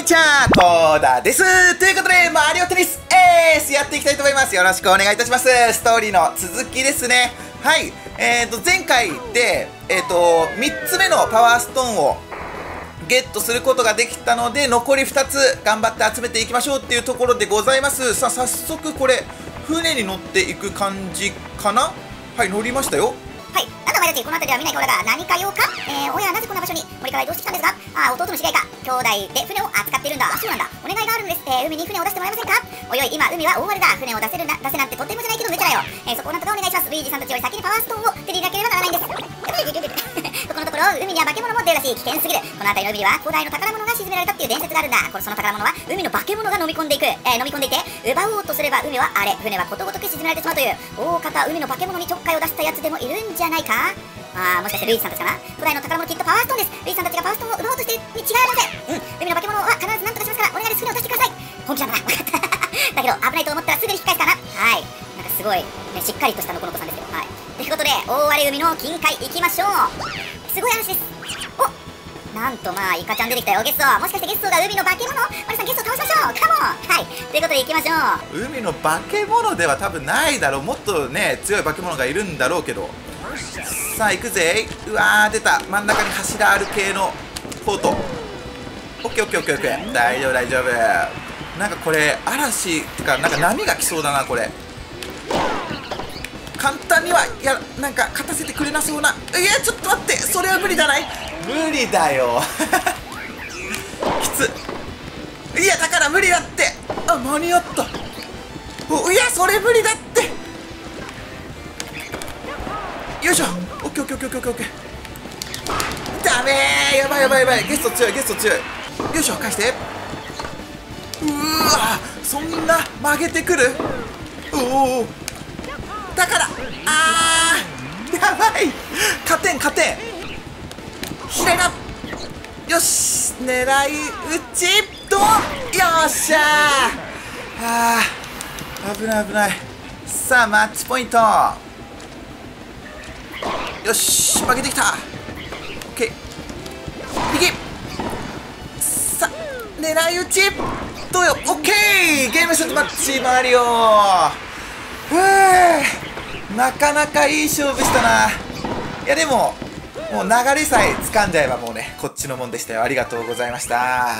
ちは、コーダです。ということで、マリオテニスエースやっていきたいと思います。よろしくお願いいたします。ストーリーの続きですね。はい。前回で、3つ目のパワーストーンをゲットすることができたので、残り2つ頑張って集めていきましょうっていうところでございます。さあ、早速これ、船に乗っていく感じかな。はい、乗りましたよ。 はい、なんだお前たち、この辺りは見ない兄弟が何か用か。おや、なぜこんな場所に森から移動してきたんですか。ああ、弟の知り合いか。兄弟で船を扱っているんだ。あ、そうなんだ。お願いがあるんです。海に船を出してもらえませんか。おいおい、今海は大荒れだ。船を出せなんてとてもじゃないけど無茶だよ。そこをなんとかお願いします。ルイージさんたちより先にパワーストーンを手に入れなければならないんです。そこのところ、海には化け物も出るらしい。危険すぎる。この辺りの海には古代の宝物が沈められたっていう伝説があるんだ。その宝物は海の化け物が飲み込んでいて、奪おうとすれば海は荒れ、船はことごとく沈められてしまうという、大方海の化け物にちょっかいを出したやつでもいるんじゃないか。ああ、もしかしてルイージさんたちかな。古代の宝物きっとパワーストーンです。ルイージさんたちがパワーストーンを奪おうとしているに違いありません。海の化け物は必ず何とかしますから、お願いです。船を出してください。本気なんだな。分かった。だけど危ないと思ったらすぐに引き返すからな。はい。なんかすごい、ね、しっかりとしたのこの子さんですよ。はい。ということで、大荒れ海の近海行きましょう。すごい話です。お、なんとまあイカちゃん出てきたよ。ゲスト、もしかしてゲストが海の化け物。マリさんゲスト倒しましょう。カモン。はい。ということで行きましょう。 海の化け物では多分ないだろう。もっとね、強い化け物がいるんだろうけど。さあ行くぜ。うわー、出た。真ん中に柱ある系のフォート。オッケーオッケーオッケーオッケー。大丈夫大丈夫。なんかこれ嵐ってか、なんか波が来そうだなこれ。簡単になんか勝たせてくれなそうな。いやちょっと待って、それは無理だない。無理だよ。きつ。いやだから無理だって。あ、間に合った。いやそれ無理だって。よいしょ。オッケーオッケーオッケーオッケーオッケー。ダメー。やばいやばいやばい。ゲスト強いゲスト強い。よいしょ、返して。うわ、そんな曲げてくる。おお、だからやばい。勝てん勝てん。左だ。よし、狙い撃ちドン。よっしゃー。危ない危ない。さあマッチポイント。よし、負けてきた。オッケー。右。さあ狙い撃ちどうよ。オッケー。ゲームセットマッチマリオ。なかなかいい勝負したな。いやでももう流れさえ掴んじゃえばもうね、こっちのもんでしたよ。ありがとうございました。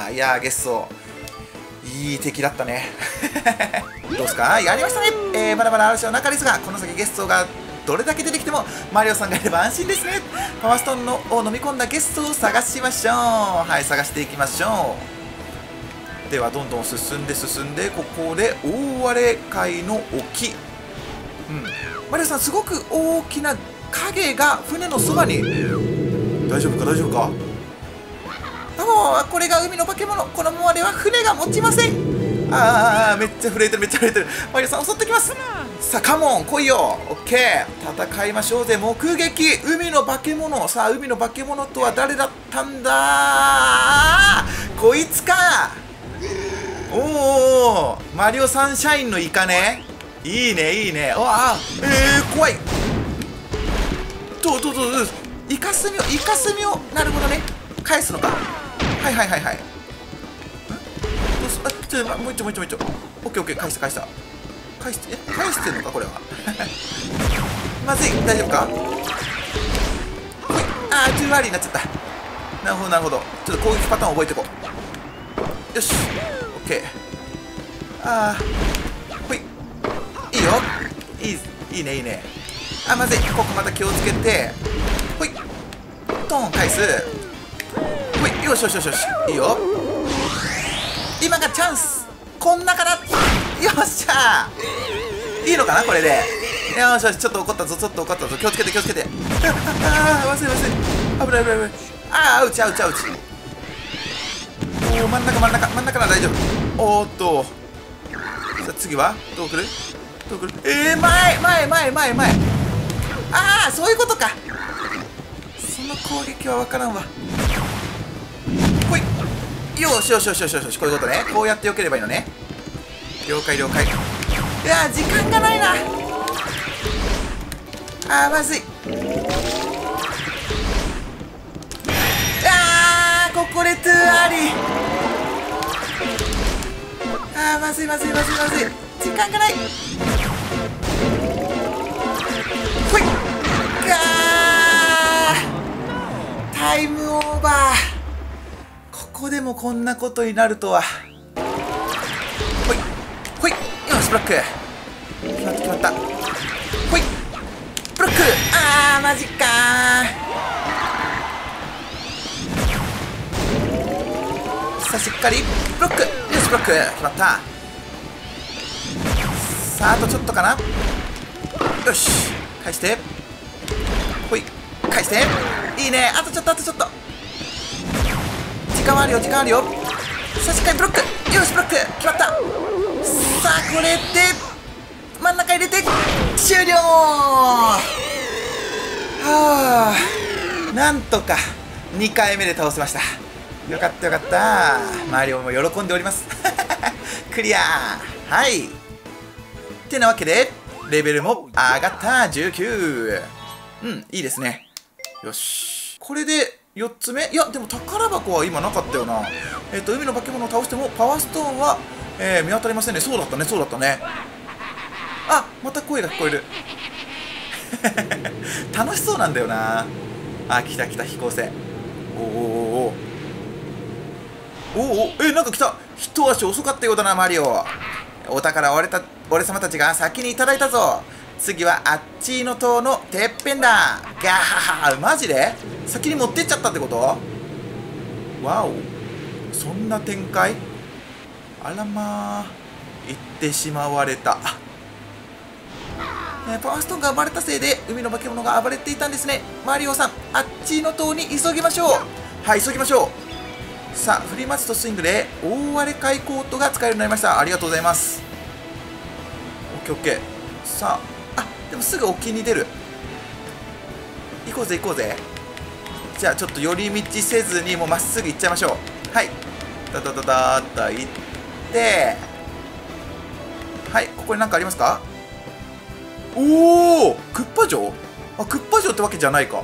いやー、ゲストいい敵だったね。どうすか。やりましたね。まだまだ嵐の中ですが、この先ゲストがどれだけ出てきてもマリオさんがいれば安心ですね。パワーストーンを飲み込んだゲストを探しましょう。はい、探していきましょう。ではどんどん進んで進んで、ここで大荒れ海の沖。マリオさん、すごく大きな影が船のそばに。大丈夫か大丈夫か。これが海の化け物。このままでは船が持ちません。めっちゃ震えてるめっちゃ震えてる。マリオさん襲ってきます。さあカモン来いよ。オッケー、戦いましょうぜ。目撃海の化け物。さあ海の化け物とは誰だったんだ。こいつか。おお、マリオサンシャインのイカね。いいねいいね。怖い。どうイカスミをなるほどね、返すのか。はいはいはいはい。どうす。もう一丁オッケーオッケー。返した返してんのかこれは。まずい。大丈夫か。ほい。トゥーワーリーになっちゃった。なるほどなるほど。ちょっと攻撃パターン覚えていこう。よし、オッケー。ほい。いいよ。いいねいいね。まずい。ここまた気をつけて。ほい。トーン返す。ほい。よし。いいよ。今がチャンス。こんなから。よっしゃー。いいのかなこれで。よし、ちょっと怒ったぞ。気をつけて。忘れ。危ない。アウチ。おお、真ん中なら大丈夫。おーっと。さあ次はどう来る。前。そういうことか。その攻撃は分からんわ。ほい。よし。こういうことね。こうやって避ければいいのね。了解。いや時間がないな。まずい。ここでトゥーアーリー。 まずいまずいまずいまずい、時間がない。ほいガー、タイムオーバー。ここでもこんなことになるとは。ほいほい、よしブロック決まった決まった。ほいブロック、あーマジかー。さあしっかりブロック、よしブロック決まった。さああとちょっとかな。よし返して、ほい返して、いいね、あとちょっとあとちょっと、時間はあるよ時間あるよ。さあしっかりブロック、よしブロック決まった。さあこれで真ん中入れて終了。はあ、なんとか2回目で倒せました。よかったよかった。マリオも喜んでおりますクリア。はい、てなわけでレベルも上がった。19。うん、いいですね。よし、これで4つ目。いやでも宝箱は今なかったよな。海の化け物を倒してもパワーストーンは、見当たりませんね。そうだったねそうだったね。あ、また声が聞こえる楽しそうなんだよな。あ、来た来た飛行船。おおおおおお、なんか来た。一足遅かったようだなマリオ。お宝俺様たちが先にいただいたぞ。次はあっちの塔のてっぺんだ。ガハハ、マジで先に持ってっちゃったってこと？わお、そんな展開。あらまあ、行ってしまわれた。パワーストーンが生まれたせいで海の化け物が暴れていたんですね。マリオさん、あっちの塔に急ぎましょう。はい、急ぎましょう。さあ、フリマスとスイングで大荒れ海コートが使えるようになりました。ありがとうございます。オッケーオッケー。さあ、でもすぐ沖に出る。行こうぜ行こうぜ。じゃあちょっと寄り道せずにもうまっすぐ行っちゃいましょう。はい、ダダダダーッと行って、はい、ここに何かありますか？おお、クッパ城？あ、クッパ城ってわけじゃないか。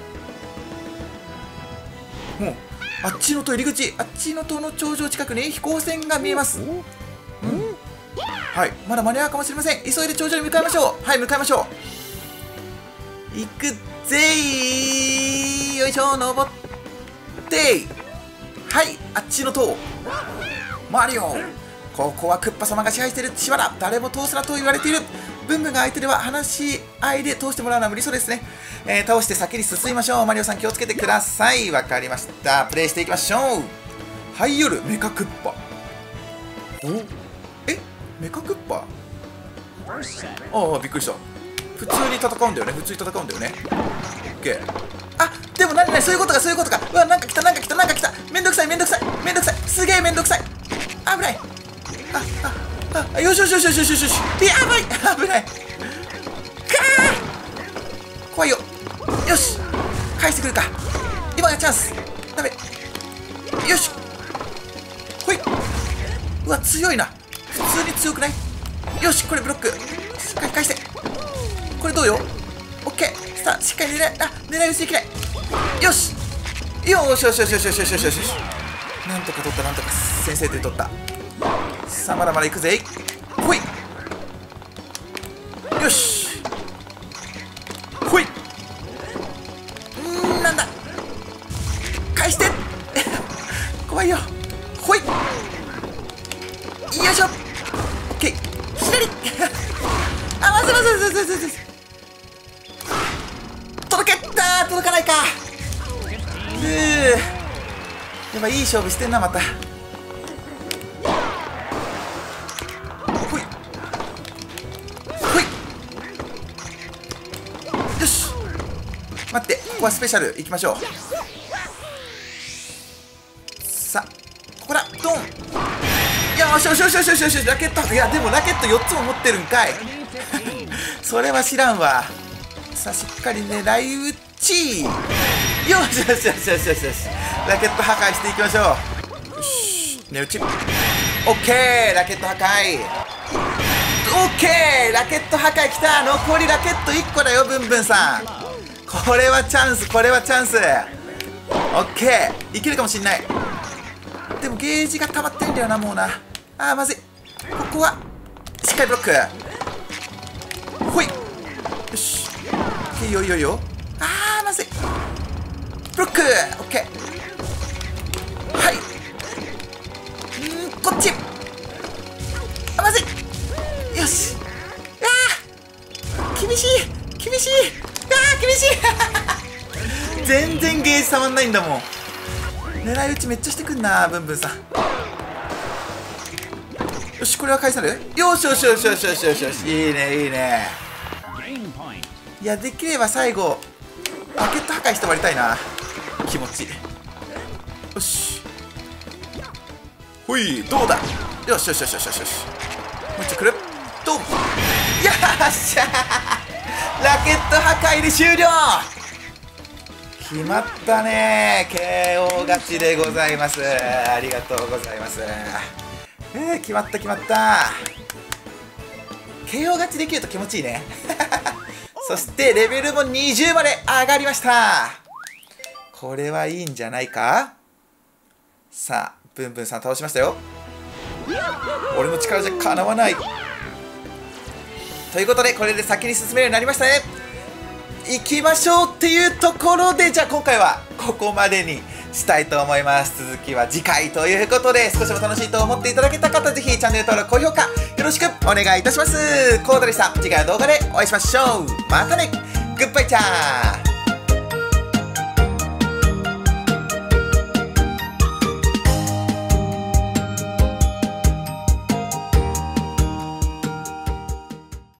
もうあっちの塔入り口、あっちの塔の頂上近くに飛行船が見えます。うん、はい、まだ間に合うかもしれません。急いで頂上に向かいましょう。はい、向かいましょう。行くぜー。よいしょ、登ってー。はい、あっちの塔。マリオ、ここはクッパ様が支配している島だ。誰も通すなと言われている。ブンブンが相手では話し合いで通してもらうのは無理そうですね。倒して先に進みましょう。マリオさん気をつけてください。わかりました。プレイしていきましょう。ハイヨルメカクッパ。お、メカクッパ。ああ、びっくりした。普通に戦うんだよね。普通に戦うんだよね。オッケー。あ、でも何そういうことか、そういうことか。うわ、なんか来たなんか来たなんか来た。めんどくさいめんどくさいめんどくさい。すげえめんどくさい。危ない。あ、よしよしよしよしよしよし。やばい、危ない。かー、怖いよ。よし、返してくるか。今がチャンス。ダメ。よし、ほい。うわ、強いな。普通に強くない？よし、これブロックしっかり返して。これどうよ？オッケー。さあ、しっかり狙い撃ちできない。よしよしよしよしよしよしよしよしよし。なんとか取った、なんとか先制点取った。さあ、まだまだ行くぜ。ほい。よし、ほい。なんだ、返して怖いよ。ほい。よいしょ。オッケー。左あ、まずまずまずまずまず。届けたー。届かないか。やっぱいい勝負してんな、また。ほいほい。よし、待って、ここはスペシャルいきましょう。さあ、ここだ。ドン。よしよしよしよしよしよし。ラケット。いやでもラケット4つも持ってるんかいそれは知らんわ。さあ、しっかり狙い撃ち。よしよしよしよしよしよし。ラケット破壊していきましょう。よし、狙い撃ち。オッケー、ラケット破壊。オッケー、ラケット破壊きた。残りラケット1個だよ、ブンブンさん。これはチャンス、これはチャンス。オッケー、いけるかもしんない。でもゲージが溜まってんだよな、もうな。あー、まずい。 ここはしっかりブロック。ほい。よし、いいよいいよいいよ。あーまずい。ブロック。オッケー。はい。こっち。あ、まずい。よし。厳しい厳しい。厳しい全然ゲージ触んないんだもん。狙い撃ちめっちゃしてくんな、ブンブンさん。よし、これは返される。よしよしよしよしよしよしよし。いいねいいね。いや、できれば最後バケット破壊して終わりたいな。気持ち。よし、ほい、どうだ。よしよしよしよしよしよし。もう一度くる。ドン。よっしゃー、ラケット破壊で終了。決まったねー。KO 勝ちでございます。ありがとうございます。決まった決まった。 KO 勝ちできると気持ちいいねそしてレベルも20まで上がりました。これはいいんじゃないか。さあ、ブンブンさん倒しましたよ。俺の力じゃかなわない。ということで、これで先に進めるようになりましたね。行きましょうっていうところで、じゃあ今回はここまでにしたいと思います。続きは次回ということで、少しでも楽しいと思っていただけた方、ぜひチャンネル登録、高評価よろしくお願いいたします。コードでした。次回の動画でお会いしましょう。またね。グッバイチャー。